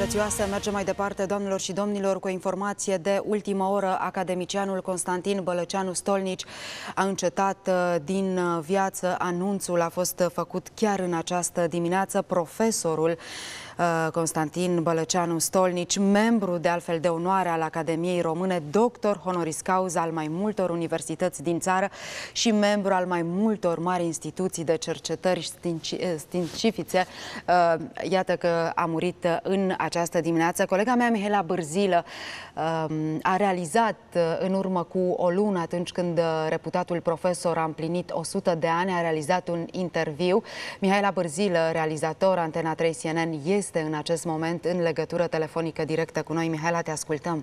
prețioasă. Mergem mai departe, doamnelor și domnilor, cu o informație de ultimă oră. Academicianul Constantin Bălăceanu Stolnici a încetat din viață. Anunțul a fost făcut chiar în această dimineață. Profesorul Constantin Bălăceanu Stolnici, membru de altfel de onoare al Academiei Române, doctor honoris causa al mai multor universități din țară și membru al mai multor mari instituții de cercetări științifice. Iată că a murit în această dimineață. Colega mea, Mihaela Bârzilă, a realizat în urmă cu o lună, atunci când reputatul profesor a împlinit 100 de ani, a realizat un interviu. Mihaela Bârzilă, realizator Antena 3 CNN, este în acest moment în legătură telefonică directă cu noi. Mihaela, te ascultăm.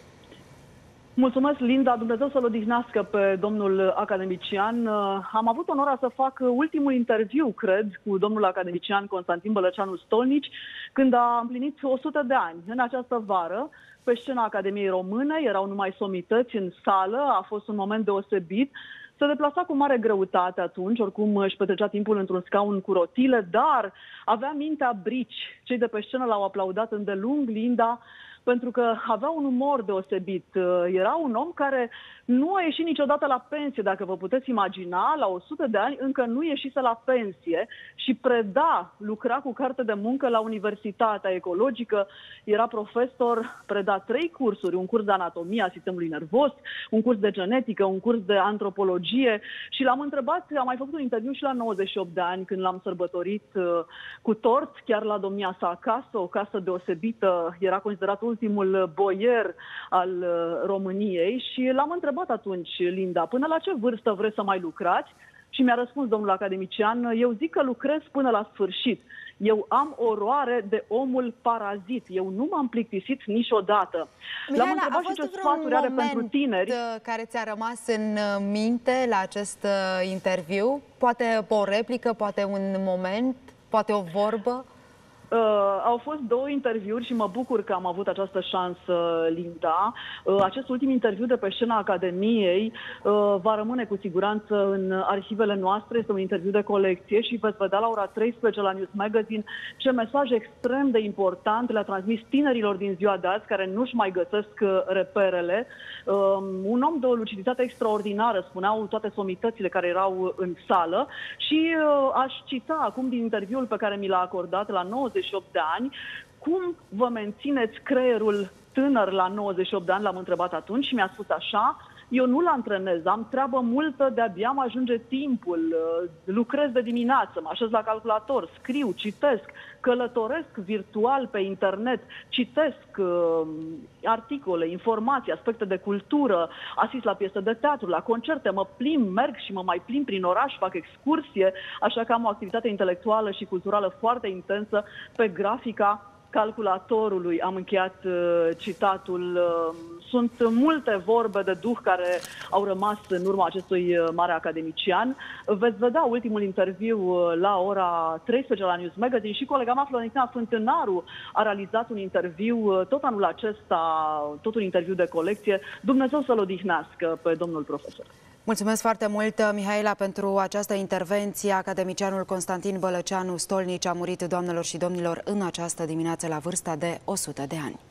Mulțumesc, Linda. Dumnezeu să-l odihnească pe domnul academician. Am avut onoarea să fac ultimul interviu, cred, cu domnul academician Constantin Bălăceanu Stolnici, când a împlinit 100 de ani. În această vară, pe scena Academiei Române, erau numai somități în sală, a fost un moment deosebit. Se deplasa cu mare greutate atunci, oricum își petrecea timpul într-un scaun cu rotile, dar avea mintea brici. Cei de pe scenă l-au aplaudat îndelung, Linda, pentru că avea un umor deosebit. Era un om care nu a ieșit niciodată la pensie, dacă vă puteți imagina. La 100 de ani încă nu ieșise la pensie și lucra cu carte de muncă la Universitatea Ecologică. Era profesor, preda 3 cursuri, un curs de anatomie a sistemului nervos, un curs de genetică, un curs de antropologie și l-am întrebat, am mai făcut un interviu și la 98 de ani, când l-am sărbătorit cu tort, chiar la domnia sa acasă, o casă deosebită, era considerat ultimul boier al României și l-am întrebat atunci, Linda, până la ce vârstă vreți să mai lucrați? Și mi-a răspuns domnul academician, eu zic că lucrez până la sfârșit. Eu am oroare de omul parazit. Eu nu m-am plictisit niciodată. L-am întrebat și ce sfaturi are pentru tineri. Care ți-a rămas în minte la acest interviu? Poate o replică, poate un moment, poate o vorbă? Au fost 2 interviuri și mă bucur că am avut această șansă, Linda. Acest ultim interviu de pe scena Academiei va rămâne cu siguranță în arhivele noastre. Este un interviu de colecție și veți vedea la ora 13 la News Magazine ce mesaj extrem de important le-a transmis tinerilor din ziua de azi, care nu-și mai găsesc reperele. Un om de o luciditate extraordinară, spuneau toate somitățile care erau în sală, și aș cita acum din interviul pe care mi l-a acordat la 98 de ani: cum vă mențineți creierul tânăr la 98 de ani? L-am întrebat atunci și mi-a spus așa: eu nu-l antrenez, am treabă multă, de-abia mă ajunge timpul, lucrez de dimineață, mă așez la calculator, scriu, citesc, călătoresc virtual pe internet, citesc articole, informații, aspecte de cultură, asist la piese de teatru, la concerte, mă plimb, merg și mă mai plimb prin oraș, fac excursie, așa că am o activitate intelectuală și culturală foarte intensă pe grafica calculatorului. Am încheiat citatul. Sunt multe vorbe de duh care au rămas în urma acestui mare academician. Veți vedea ultimul interviu la ora 13 la News Magazine și colega mea, Florentina Fântânaru, a realizat un interviu tot anul acesta, tot un interviu de colecție. Dumnezeu să-l odihnească pe domnul profesor. Mulțumesc foarte mult, Mihaela, pentru această intervenție. Academicianul Constantin Bălăceanu Stolnici a murit, doamnelor și domnilor, în această dimineață la vârsta de 100 de ani.